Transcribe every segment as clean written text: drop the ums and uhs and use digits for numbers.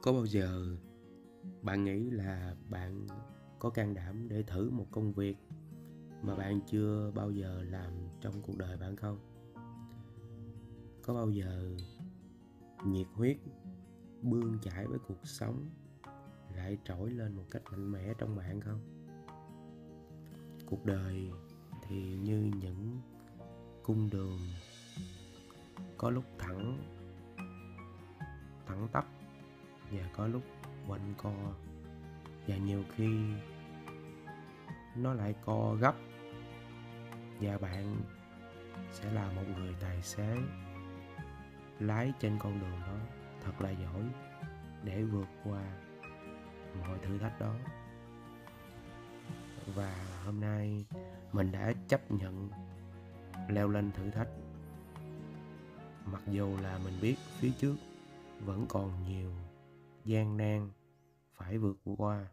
Có bao giờ bạn nghĩ là bạn có can đảm để thử một công việc mà bạn chưa bao giờ làm trong cuộc đời bạn không? Có bao giờ nhiệt huyết bươn chải với cuộc sống lại trỗi lên một cách mạnh mẽ trong bạn không? Cuộc đời thì như những cung đường, có lúc thẳng tắp và có lúc quanh co, và nhiều khi nó lại co gấp, và bạn sẽ là một người tài xế lái trên con đường đó thật là giỏi để vượt qua mọi thử thách đó. Và hôm nay mình đã chấp nhận leo lên thử thách, mặc dù là mình biết phía trước vẫn còn nhiều gian nan phải vượt qua.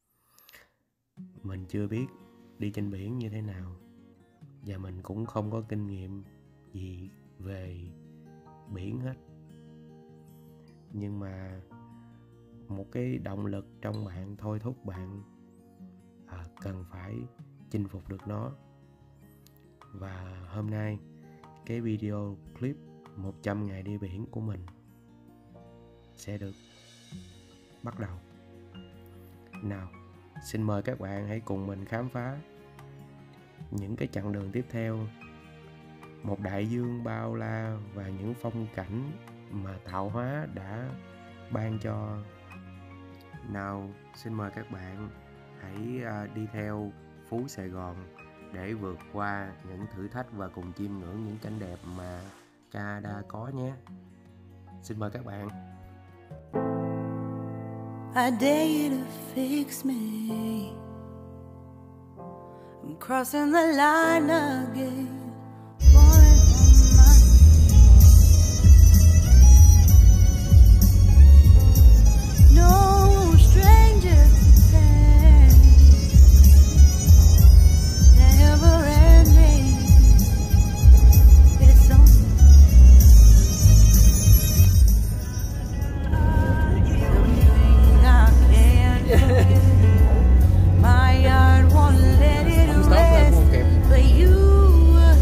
Mình chưa biết đi trên biển như thế nào, và mình cũng không có kinh nghiệm gì về biển hết. Nhưng mà một cái động lực trong bạn thôi thúc bạn cần phải chinh phục được nó. Và hôm nay cái video clip 100 ngày đi biển của mình sẽ được bắt đầu. Nào, xin mời các bạn hãy cùng mình khám phá những cái chặng đường tiếp theo, một đại dương bao la và những phong cảnh mà tạo hóa đã ban cho. Nào, xin mời các bạn hãy đi theo Phú Sài Gòn để vượt qua những thử thách và cùng chiêm ngưỡng những cảnh đẹp mà Canada có nhé. Xin mời các bạn. I dare you to fix me. I'm crossing the line again. Falling on my knees. No stranger to pain. Never ending. It's on. Something I can't forget. My heart won't let it rest. But you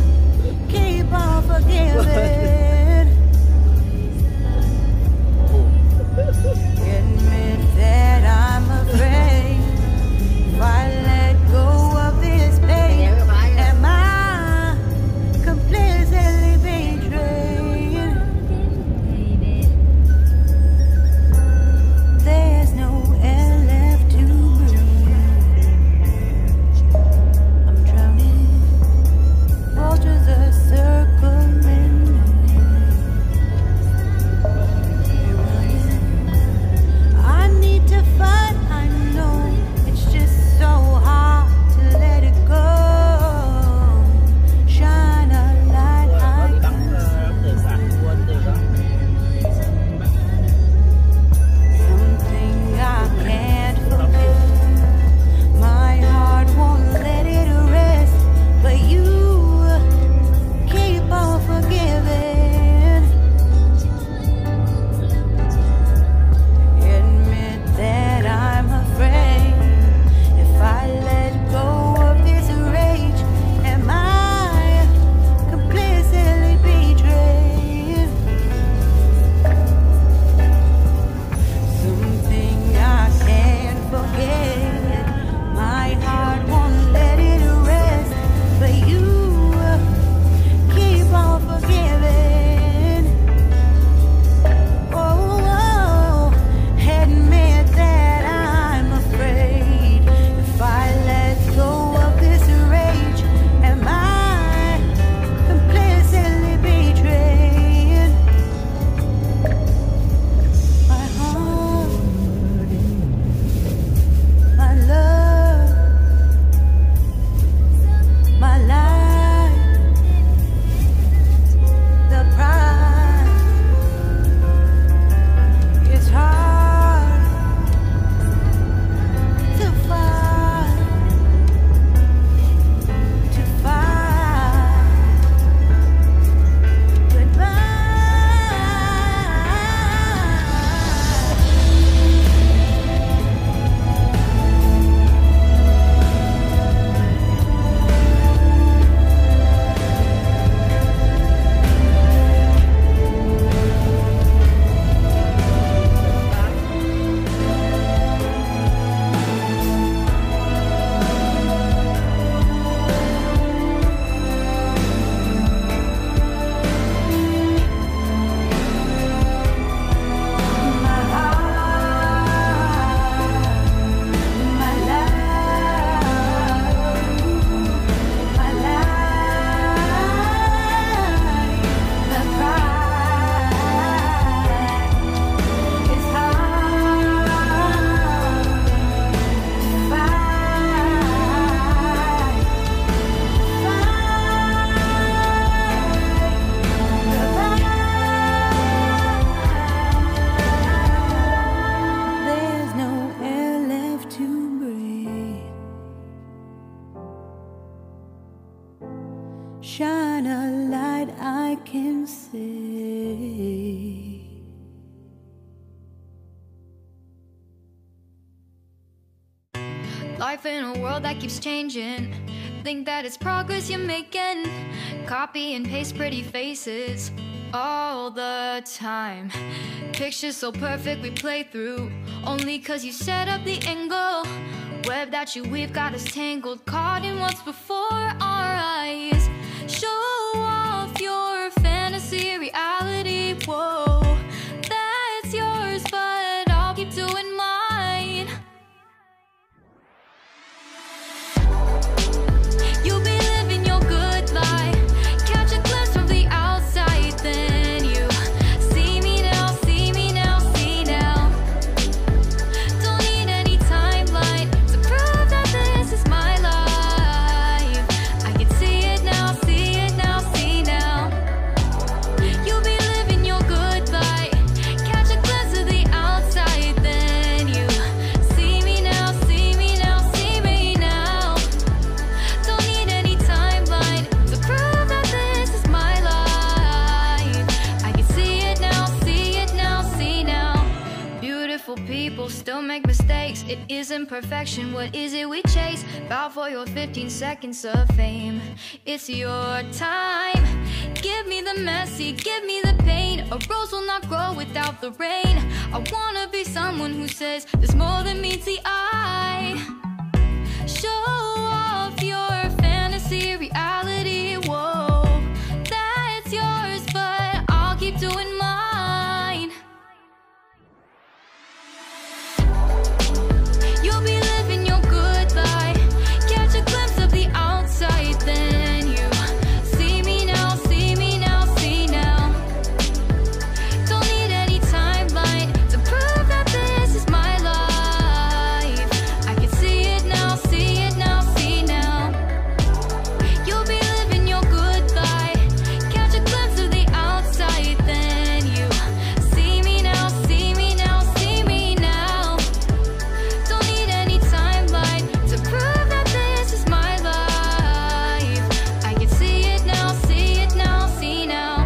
shine a light I can see. Life in a world that keeps changing. Think that it's progress you're making. Copy and paste pretty faces all the time. Pictures so perfect we play through, only cause you set up the angle. Web that you weave got us tangled, caught in what's before our eyes. Show off your fantasy reality, whoa, that's yours, but I'll keep doing mine. You'll be living your good life, catch a glimpse from the outside, then you see me now, see me now, see now. Don't need any timeline to prove that this is my life. I can see it now, see it now, see now. You'll be living your good life, catch a glimpse of the outside, then you see me now, see me now, see me now. Don't need any timeline to prove that this is my life. I can see it now, see it now, see now. Beautiful people still make mistakes. It isn't perfection, what is it we chase? Bow for your 15 seconds of fame. It's your time. Give me the messy, give me the pain. A rose will not grow without the rain. I wanna be someone who says there's more than meets the eye. Show off your fantasy reality, whoa, that's yours, but I'll keep doing mine. You'll be living your good life, catch a glimpse of the outside, then you see me now, see me now, see now. Don't need any timeline to prove that this is my life. I can see it now, see it now, see now. You'll be living your good life, catch a glimpse of the outside, then you see me now, see me now, see me now. Don't need any timeline to prove that this is my life. I can see it now, see it now, see now.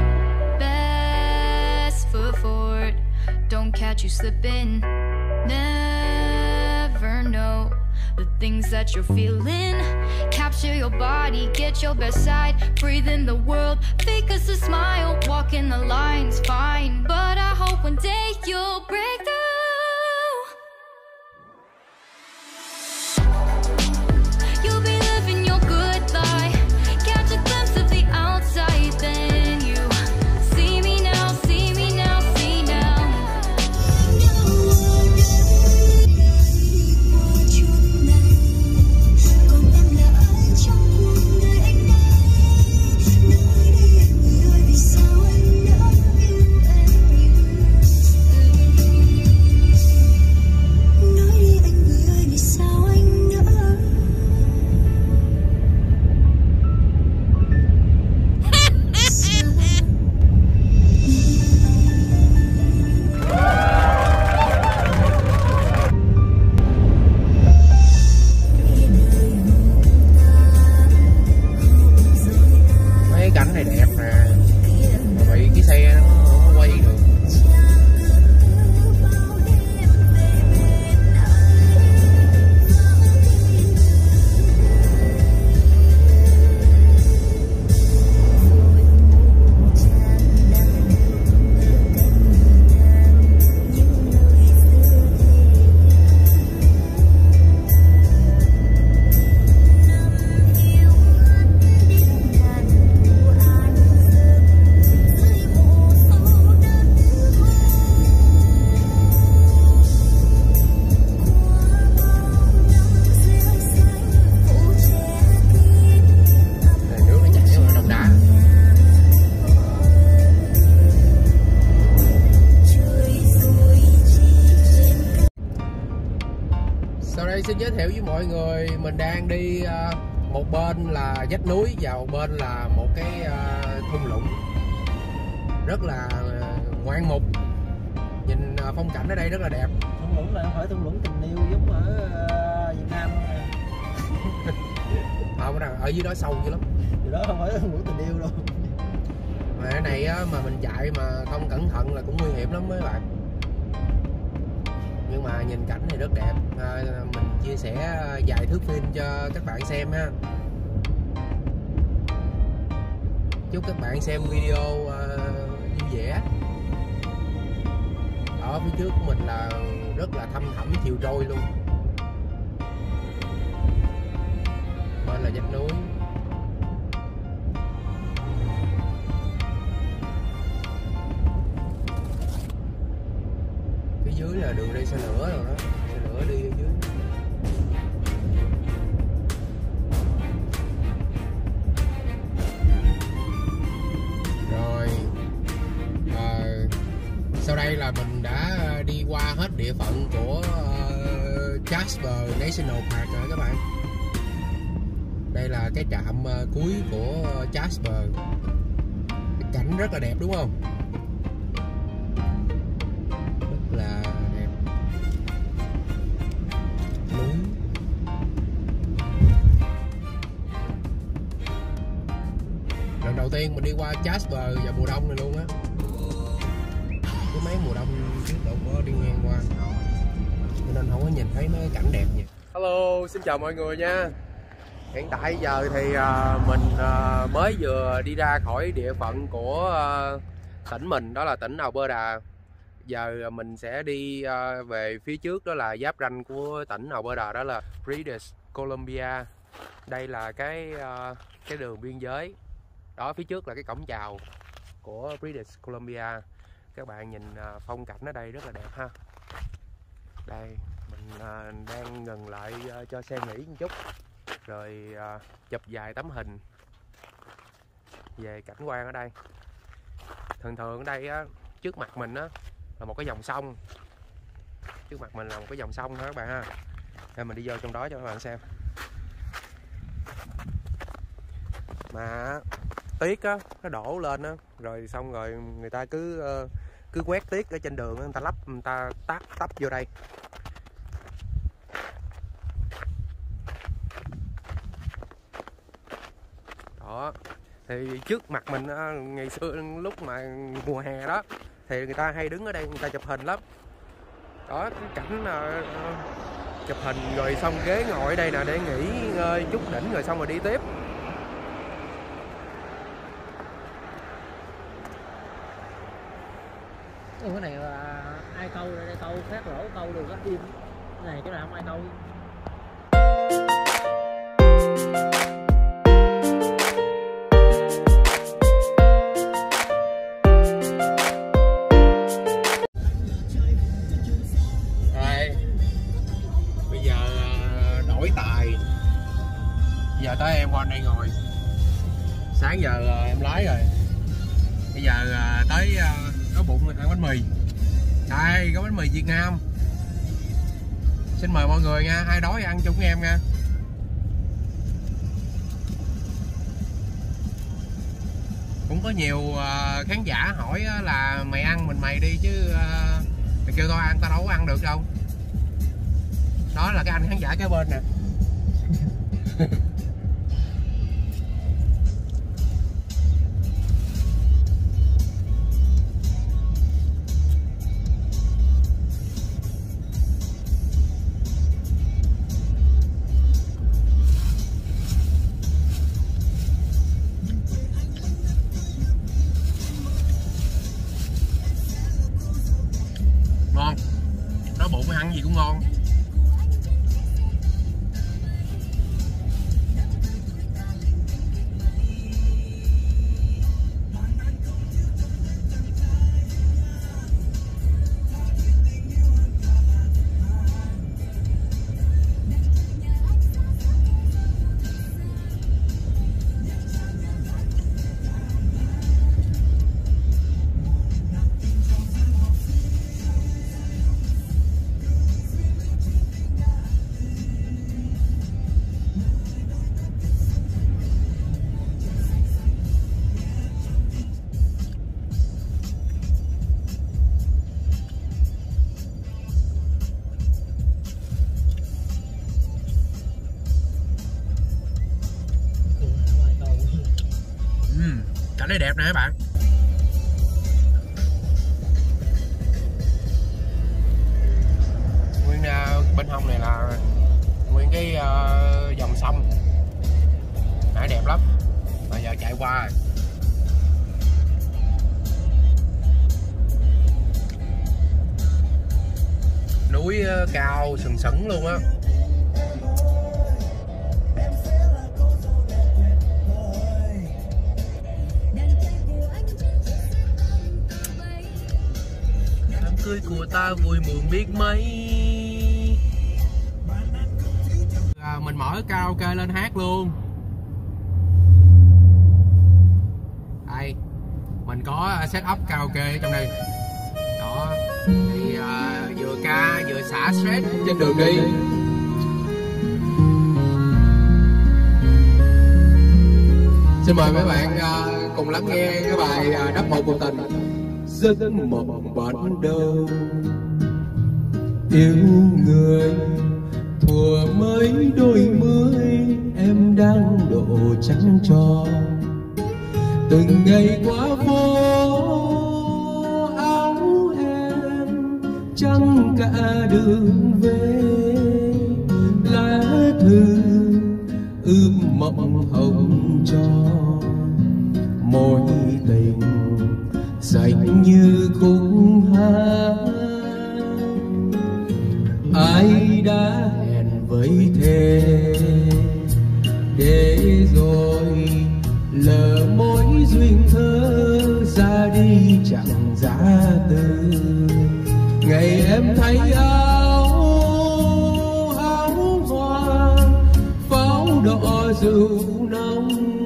Best foot forward, don't catch you slipping. Never know the things that you're feeling. Capture your body, get your best side. Breathe in the world, fake us a smile. Walking the lines, fine, but I hope one day you'll break through. You'll be living your good life, catch a glimpse of the outside, then you see me now, see me now, see now. Còn em là ai trong cuộc đời anh đây? Nơi đây anh người vì sao anh đã yêu em như nói đi anh người ơi vì sao anh đã Mấy cái cảnh này đẹp nè, mà bị cái xe nó không có quay được. Này, nước nó chảy vào trong đá. Sau đây xin giới thiệu với mọi người, mình đang đi một bên là vách núi và một bên là một cái thung lũng rất là ngoạn mục. Nhìn phong cảnh ở đây rất là đẹp. Thung lũng là không phải thung lũng tình yêu giống ở Việt Nam không nè. Không, ở dưới đó sâu dữ lắm. Dữ đó không phải ngủ tình yêu đâu. Mà cái này á, mà mình chạy mà không cẩn thận là cũng nguy hiểm lắm mấy bạn. Nhưng mà nhìn cảnh này rất đẹp, mình chia sẻ vài thước phim cho các bạn xem ha. Chúc các bạn xem video vui vẻ. Ở phía trước của mình là rất là thăm thẳm chiều trôi luôn. Bên là vách núi. Phía dưới là đường đi xe lửa rồi đó, xe lửa đi ở dưới. Rồi sau đây là mình đã đi qua hết địa phận của Jasper National Park rồi các bạn. Đây là cái trạm cuối của Jasper. Cái cảnh rất là đẹp đúng không? Rất là đẹp. Núi. Lần đầu tiên mình đi qua Jasper vào mùa đông này luôn á. Cái mấy mùa đông trước đâu có đi ngang qua, cho nên không có nhìn thấy mấy cái cảnh đẹp vậy. Hello, xin chào mọi người nha. Hiện tại giờ thì mình mới vừa đi ra khỏi địa phận của tỉnh mình, đó là tỉnh Alberta. Giờ mình sẽ đi về phía trước, đó là giáp ranh của tỉnh Alberta, đó là British Columbia. Đây là cái đường biên giới. Đó, phía trước là cái cổng chào của British Columbia. Các bạn nhìn phong cảnh ở đây rất là đẹp ha. Đây, mình đang ngừng lại cho xe nghỉ một chút, rồi chụp vài tấm hình về cảnh quan ở đây. Thường thường ở đây á, trước mặt mình á là một cái dòng sông. Trước mặt mình là một cái dòng sông ha các bạn ha. Để mình đi vô trong đó cho các bạn xem. Mà tiết á, nó đổ lên á, rồi xong rồi người ta cứ quét tiết ở trên đường, người ta lắp, người ta tấp vô đây. Đó, thì trước mặt mình ngày xưa lúc mà mùa hè đó thì người ta hay đứng ở đây người ta chụp hình lắm. Đó, cái cảnh chụp hình rồi xong ghế ngồi ở đây nè để nghỉ ngơi chút đỉnh rồi xong rồi đi tiếp. Cái này là ai câu đây, câu phát lỗ câu được, im. Cái này cái nào không ai câu. Rồi, bây giờ đổi tài. Giờ tới em qua đây ngồi. Sáng giờ em lái rồi. Bây giờ tới có bụng ăn bánh mì. Đây, có bánh mì Việt Nam. Xin mời mọi người nha, ai đói ăn chung với em nha. Cũng có nhiều khán giả hỏi là mày ăn mình mày đi chứ mày kêu tao ăn, tao đâu có ăn được đâu. Đó là cái anh khán giả kế bên nè. Ngon, đói bụng mới ăn gì cũng ngon. Cảnh này đẹp nè các bạn. Nguyên bên hông này là nguyên cái dòng sông. Nãy đẹp lắm. Bây giờ chạy qua rồi. Núi cao sừng sững luôn á. Đám cưới của ta vui mừng biết mấy. Mình mở karaoke lên hát luôn. Đây, mình có set up karaoke ở trong đây. Đó, thì vừa ca vừa xả stress trên đường đi. Xin mời mấy bạn cùng lắng nghe cái bài Đắp Một Cuộc Tình. Giấc mộng ban đầu yêu người thuở mấy đôi mươi, em đang độ trắng tròn. Từng ngày qua phố áo em trắng cả đường về, lá thư ướm mộng hồng cho mối tình dành như khúc hát. Ai đã hẹn với thề để rồi lỡ mối duyên thơ ra đi chẳng giá từ. Ngày em thấy áo hoa pháo đỏ rượu nồng,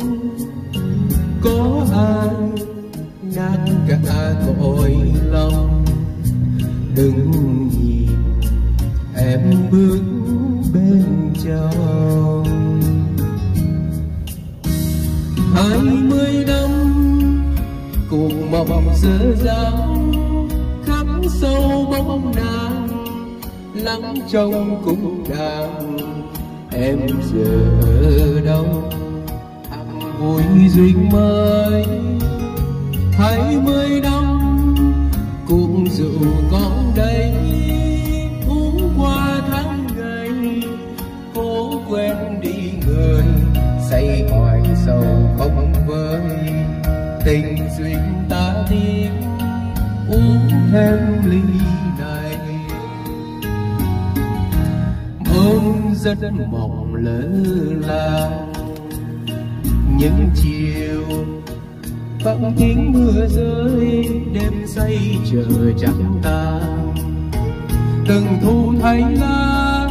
có ai nát cả cõi lòng. Đừng nhìn em bước bên trong. 20 năm cuộc mộng dở dang, khắc sâu bóng nàng lắng trong cung đàn. Em giờ ở đâu thăm vui duyên mới. 20 năm cuộc rượu còn đây, uống qua tháng ngày cố quên đi người, say hoài sầu không vơi. Tình duyên ta đi uống thêm ly này. Ôm giấc mộng lỡ làng những chiều vắng tiếng mưa rơi, đêm say chờ chẳng tan. Từng thu thấy lá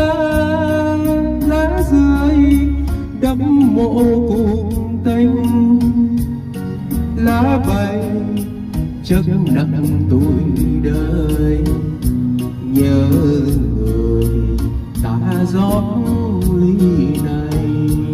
rơi đẫm mộ cùng tình. Lá bay chất nặng tuổi đời, nhớ người ta rót ly này.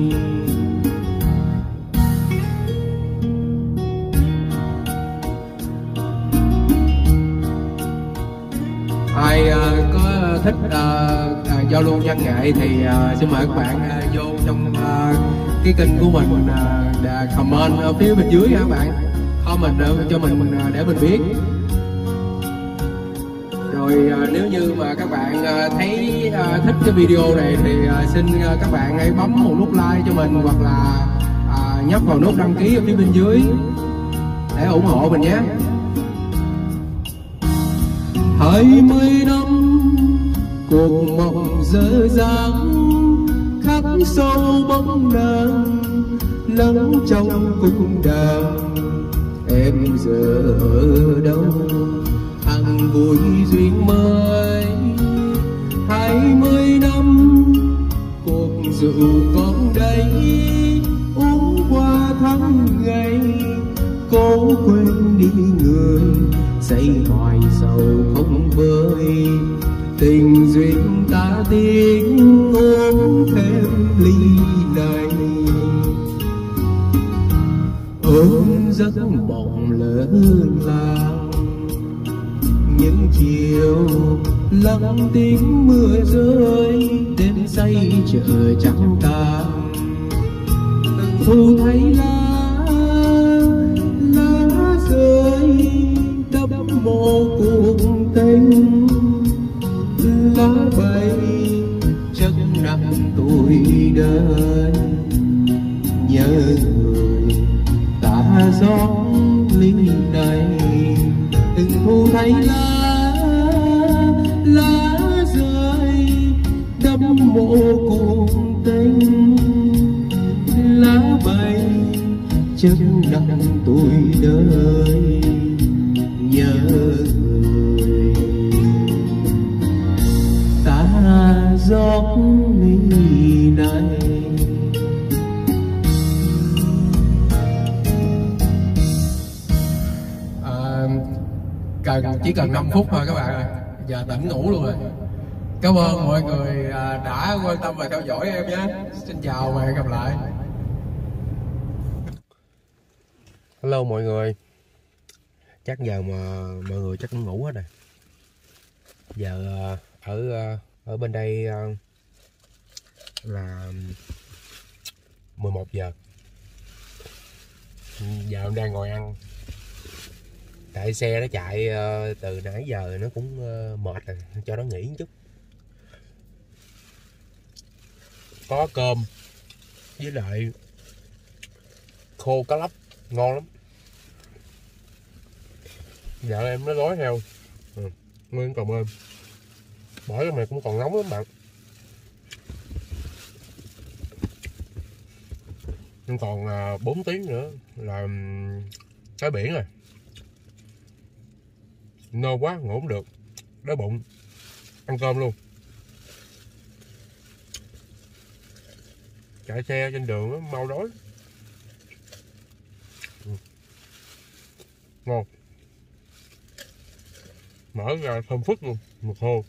Ai có thích giao lưu văn nghệ thì xin mời các bạn vô trong cái kênh của mình, comment ở phía bên dưới nha các bạn. Comment cho mình để mình biết. Rồi nếu như mà các bạn thấy thích cái video này thì xin các bạn hãy bấm một nút like cho mình, hoặc là nhấp vào nút đăng ký ở phía bên dưới để ủng hộ mình nhé. 20 năm cuộc mộng dở dang, khắc sâu bóng nàng lắng trong cung đàn. Em giờ ở đâu ăn vui duyên mới. 20 năm cuộc rượu còn đây, uống qua tháng ngày cố quên đi người, say hoài sầu không vơi. Tình duyên ta tiếng uống thêm ly này. Ôm giấc mộng lỡ làng những chiều lặng tiếng mưa rơi, đêm say chờ chẳng tan. Từng thu thấy mộ cuộc tình lá bay chất nặng tuổi đời nhớ người tả gió ly này từng thu thấy lá rơi đẫm mộ cuộc tình lá bay chất nặng tuổi đời nhớ người ta gió ly này. Chỉ cần 5 phút thôi các bạn ơi, giờ tỉnh ngủ luôn rồi. Cảm ơn mọi người đã quan tâm và theo dõi em nhé. Xin chào và hẹn gặp lại. Hello mọi người. Chắc giờ mà mọi người chắc cũng ngủ hết rồi. Giờ ở bên đây là 11 giờ. Giờ em đang ngồi ăn. Tại xe nó chạy từ nãy giờ nó cũng mệt rồi, cho nó nghỉ một chút. Có cơm với lại khô cá lóc ngon lắm. Vợ em nó gói theo nguyên còn êm, bỏ cái này cũng còn nóng lắm bạn. Nhưng còn 4 tiếng nữa là tới biển rồi. No quá, ngủ không được, đói bụng, ăn cơm luôn. Chạy xe trên đường đó, mau đói. Ngon, mở ra thơm phức luôn, một hồ.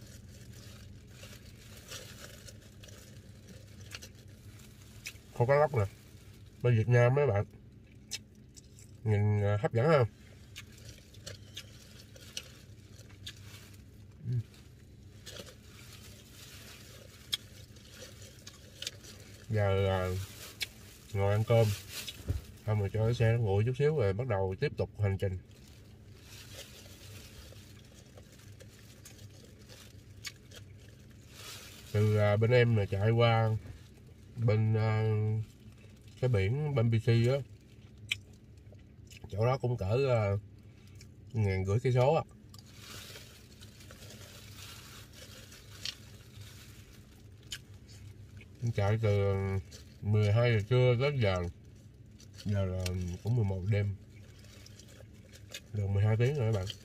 Không có lóc nè, bên Việt Nam mấy bạn, nhìn hấp dẫn không? Giờ ngồi ăn cơm xong rồi cho cái xe nó nguội chút xíu rồi bắt đầu tiếp tục hành trình. Từ bên em là chạy qua bên cái biển bên BC á, chỗ đó cũng cỡ 1.500 cây số á. Chạy từ 12 giờ trưa tới giờ là cũng 11 đêm, được 12 tiếng rồi các bạn.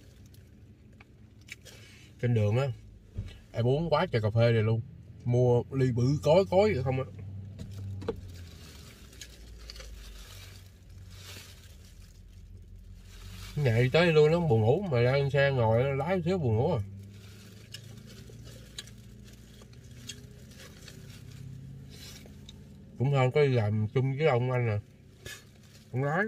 Trên đường á em uống quá trời cà phê này luôn, mua ly bự cối vậy không á. Nhảy tới luôn nó buồn ngủ, mà ra xe ngồi lái xíu buồn ngủ à. Cũng hơn có đi làm chung với ông anh nè, ông lái.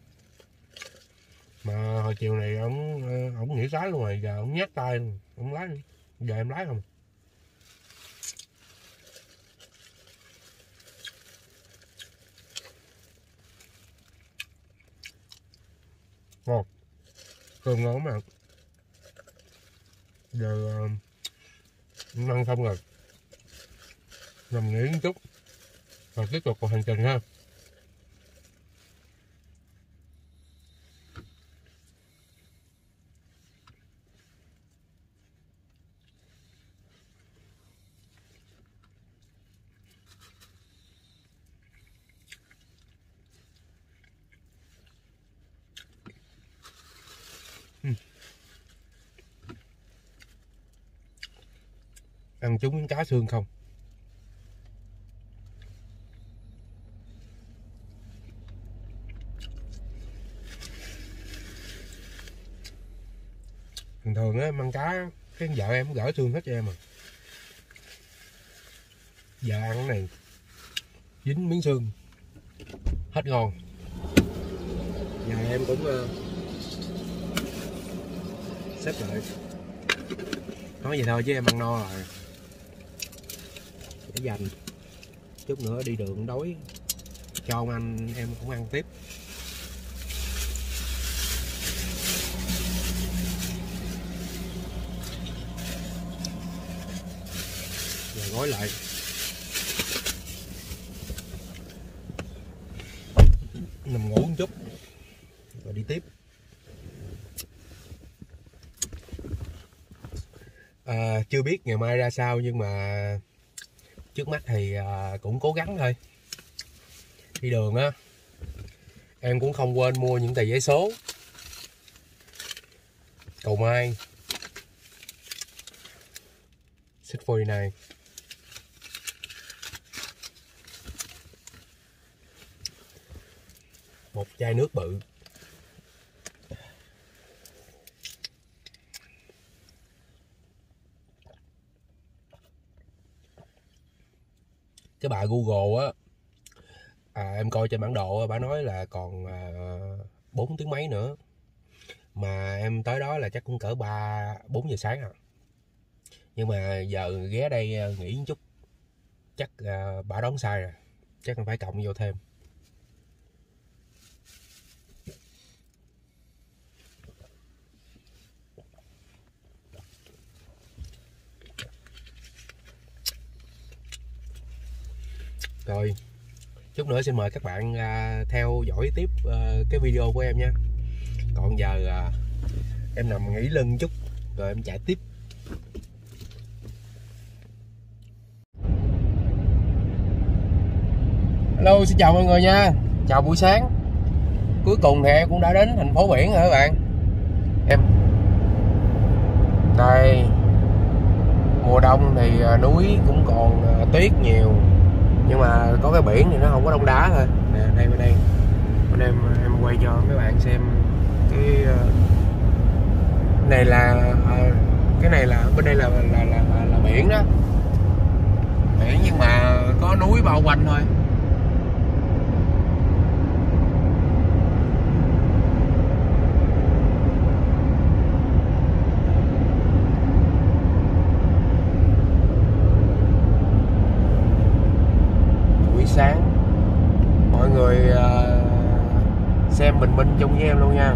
Mà hồi chiều này ông nghỉ lái luôn rồi, giờ ông nhát tay luôn, ông lái. Giờ em lái không. Ngon, cơm ngon mà. Giờ ăn xong rồi, nằm nghỉ một chút rồi tiếp tục cuộc hành trình ha. Ăn trúng miếng cá xương không. Thường thường á, ăn cá cái vợ em gỡ xương hết cho em à. Giờ ăn cái này dính miếng xương hết ngon. Nhà em cũng xếp lại. Nói vậy thôi chứ em ăn no rồi. Để dành chút nữa đi đường đói cho ông anh em cũng ăn tiếp. gói lại. Nằm ngủ một chút rồi đi tiếp. Chưa biết ngày mai ra sao, nhưng mà trước mắt thì cũng cố gắng thôi. Đi đường á, em cũng không quên mua những tờ giấy số cầu may Six 49. Một chai nước bự. Cái bà Google á, em coi trên bản đồ á, bà nói là còn 4 tiếng mấy nữa. Mà em tới đó là chắc cũng cỡ 4 giờ sáng à. Nhưng mà giờ ghé đây nghỉ một chút, chắc bà đoán sai rồi, chắc phải cộng vô thêm. Rồi, chút nữa xin mời các bạn theo dõi tiếp cái video của em nha. Còn giờ em nằm nghỉ lưng chút rồi em chạy tiếp. Hello, xin chào mọi người nha. Chào buổi sáng. Cuối cùng thì em cũng đã đến thành phố biển rồi các bạn. Em đây, mùa đông thì núi cũng còn tuyết nhiều, nhưng mà có cái biển thì nó không có đông đá thôi. Nè, đây bên đây em quay cho mấy bạn xem cái này là cái này là bên đây là biển đó, biển nhưng mà có núi bao quanh thôi. Sáng mọi người xem bình minh chung với em luôn nha.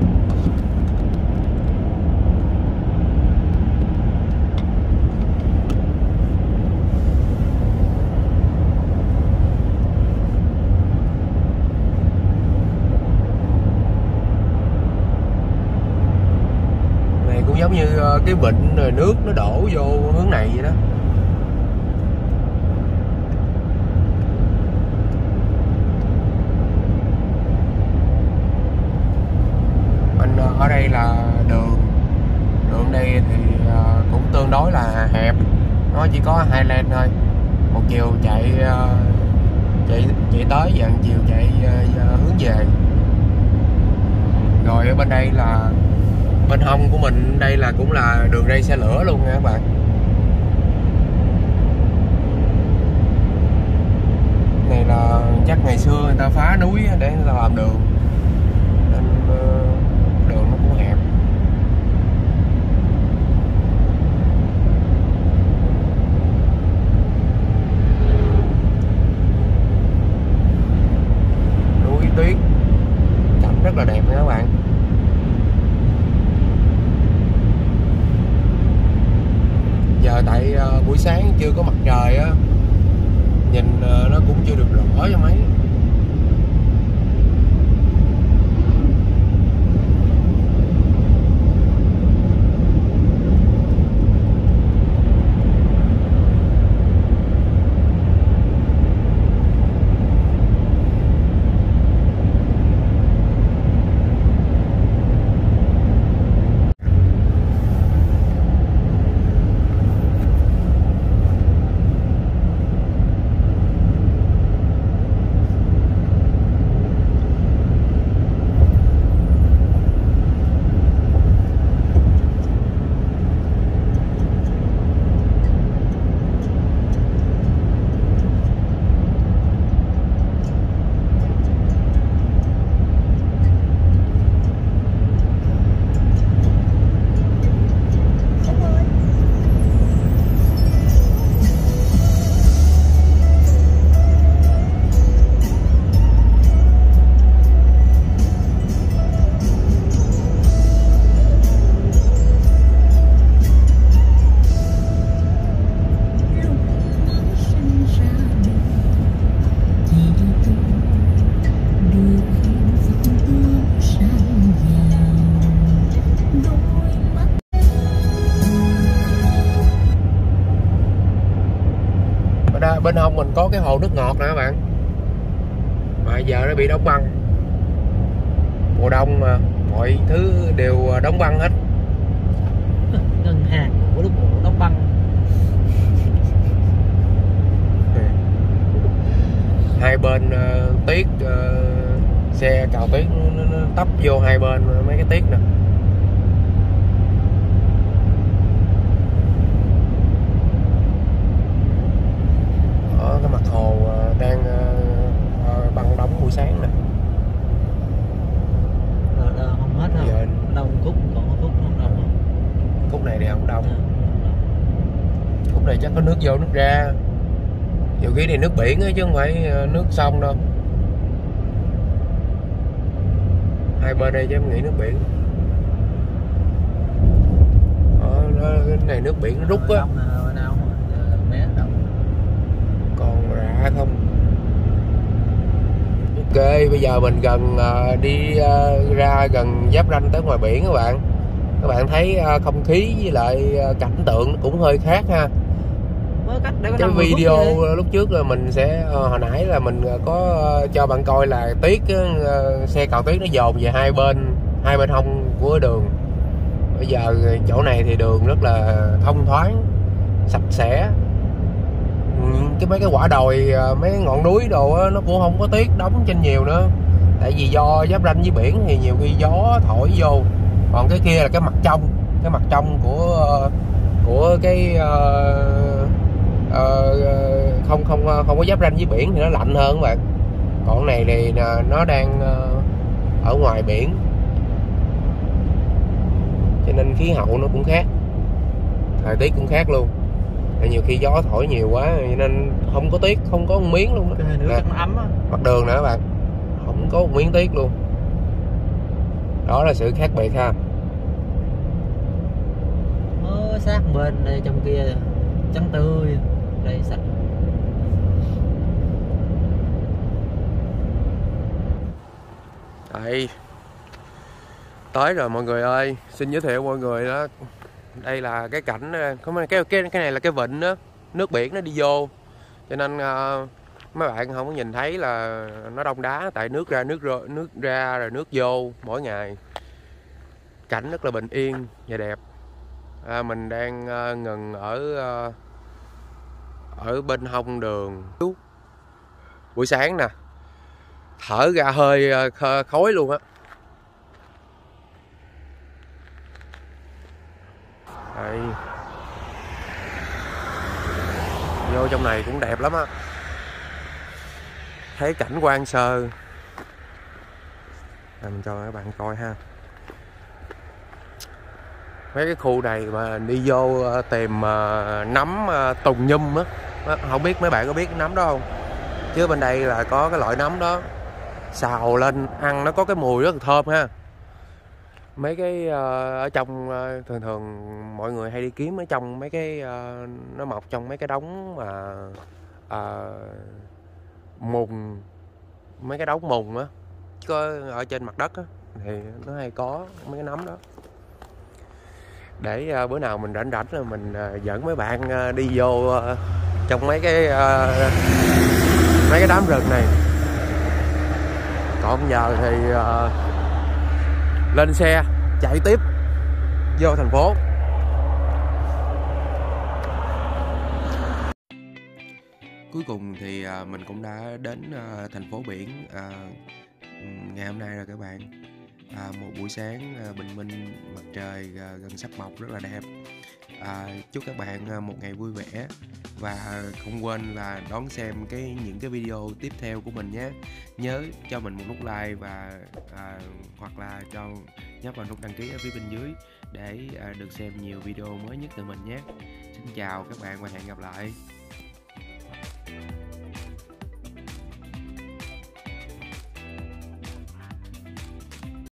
Này cũng giống như cái vịnh rồi nước nó đổ vô hướng này vậy đó. Ở đây là đường đây thì cũng tương đối là hẹp, nó chỉ có 2 lane thôi, một chiều chạy tới, dàn chiều chạy hướng về. Rồi ở bên đây là bên hông của mình, đây là cũng là đường ray xe lửa luôn nha các bạn. Này là chắc ngày xưa người ta phá núi để người ta làm đường, nên đường nó cũng hẹp. Núi tuyết, cảnh rất là đẹp nha các bạn. Giờ tại buổi sáng chưa có mặt trời á, nhìn nó cũng chưa được rõ cho mấy. bên hông mình có cái hồ nước ngọt nè các bạn, mà giờ nó bị đóng băng. Mùa đông mà mọi thứ đều đóng băng hết. Ngân hàng của lúc bộ đóng băng. Hai bên tiết xe cào tiết nó tấp vô hai bên mấy cái tiết nè. Ở cái mặt hồ đang băng đóng buổi sáng nè. Không hết không? Giờ Đông khúc còn có khúc không đông không? khúc này thì không đông. Khúc này chắc có nước vô nước ra. Nhiều khi này nước biển á chứ không phải nước sông đâu. Hai bên đây chứ em nghĩ nước biển. Cái này nước biển nó rút á. Còn rạ không. Ok, bây giờ mình gần đi ra gần giáp ranh tới ngoài biển các bạn. Các bạn thấy không khí với lại cảnh tượng nó cũng hơi khác ha. Cái video lúc trước là mình sẽ hồi nãy là mình có cho bạn coi là tiết xe cào tiết nó dồn về hai bên hông của đường. Bây giờ chỗ này thì đường rất là thông thoáng, sạch sẽ. Mấy cái quả đồi, mấy cái ngọn núi đồ á, nó cũng không có tiết đóng trên nhiều nữa. Tại vì do giáp ranh với biển thì nhiều khi gió thổi vô. Còn cái kia là cái mặt trong của cái không có giáp ranh với biển thì nó lạnh hơn các bạn. Còn này thì nó đang ở ngoài biển, cho nên khí hậu nó cũng khác, thời tiết cũng khác luôn. Nhiều khi gió thổi nhiều quá nên không có tiết, không có một miếng luôn đó. Nè, ấm á. mặt đường nè các bạn, không có một miếng tiết luôn. Đó là sự khác biệt ha. Sát bên đây trong kia trắng tươi, đây sạch. Đây tới rồi mọi người ơi, xin giới thiệu mọi người đó. Đây là cái cảnh, cái này là cái vịnh đó, nước biển nó đi vô, cho nên mấy bạn không có nhìn thấy là nó đông đá, tại nước ra rồi nước vô mỗi ngày. Cảnh rất là bình yên và đẹp. Mình đang ngừng ở bên hông đường. Buổi sáng nè, thở ra hơi khói luôn á. Đây. Vô trong này cũng đẹp lắm á. Thấy cảnh quan sơ. Mình cho các bạn coi ha. Mấy cái khu này mà đi vô tìm nấm tùng nhum á, không biết mấy bạn có biết cái nấm đó không? Chứ bên đây là có cái loại nấm đó, xào lên ăn nó có cái mùi rất là thơm ha. Mấy cái ở trong thường mọi người hay đi kiếm ở trong mấy cái nó mọc trong mấy cái đống mà mùng, mấy cái đống mùng á, có ở trên mặt đất á, thì nó hay có mấy cái nấm đó. Để bữa nào mình rảnh rồi mình dẫn mấy bạn đi vô trong mấy cái đám rừng này. Còn giờ thì lên xe chạy tiếp vô thành phố. Cuối cùng thì mình cũng đã đến thành phố biển ngày hôm nay rồi các bạn. Một buổi sáng bình minh, mặt trời gần sắp mọc rất là đẹp. Chúc các bạn một ngày vui vẻ, và không quên là đón xem những cái video tiếp theo của mình nhé. Nhớ cho mình một nút like và hoặc là nhấp vào nút đăng ký ở phía bên dưới để được xem nhiều video mới nhất từ mình nhé. Xin chào các bạn và hẹn gặp lại.